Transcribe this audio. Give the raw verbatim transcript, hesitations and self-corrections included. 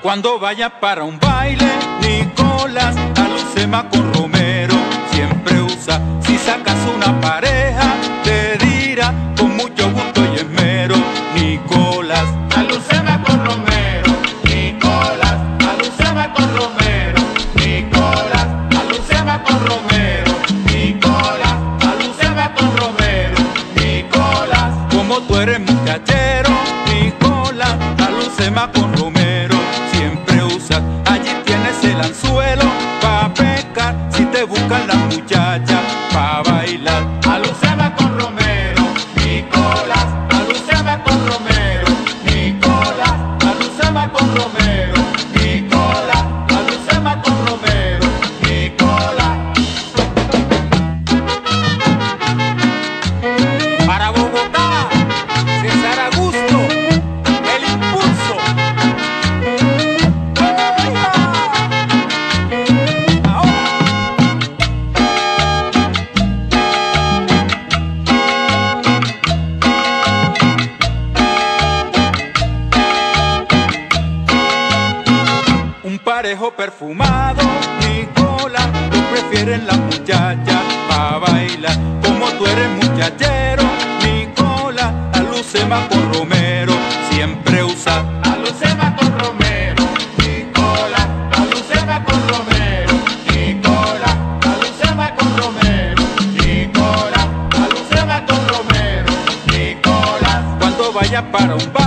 Cuando vaya para un baile, Nicolás, alucema con Romero. Siempre usa, si sacas una pareja, te dirá con mucho gusto y esmero. Nicolás, alucema con Romero. Nicolás, alucema con Romero. Nicolás, alucema con Romero. Nicolás, alucema con Romero. Nicolás, como tú eres muchachero, Nicolás, alucema con Romero. Siempre usas, allí tienes el anzuelo pa' pescar, si te buscan las muchachas pa' bailar. alucema con Romero. Nicolás, alucema con Romero. Nicolás, alucema con Romero. Nicolás, alucema con Romero. Nicolás. Para Bogotá, César Augusto, el impulso. Un parejo perfumado, Nicolás, tú prefieren las muchachas pa' bailar. Como tú eres muchachero, Nicolás, alucema con Romero. Siempre usa, alucema con Romero. Nicolás, alucema con Romero. Nicolás, alucema con Romero. Nicolás, alucema con Romero. Nicolás, cuando vaya para un